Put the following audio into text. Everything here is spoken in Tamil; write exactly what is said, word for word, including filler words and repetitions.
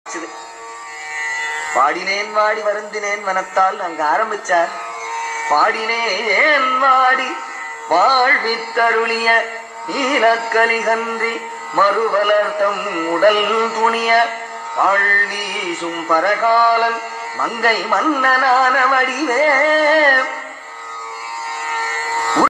பாடினேன் வாடி வருந்தினேன் மனத்தால் அங்க ஆரம்பிச்சார். பாடினேன் வாடி வாழ்வித்தருளிய நீலக்கலிகன்றி மறுவலர்த்தம் உடல் துணிய வாழ்வீசும் பரகாலன் மங்கை மன்னனான வடிவே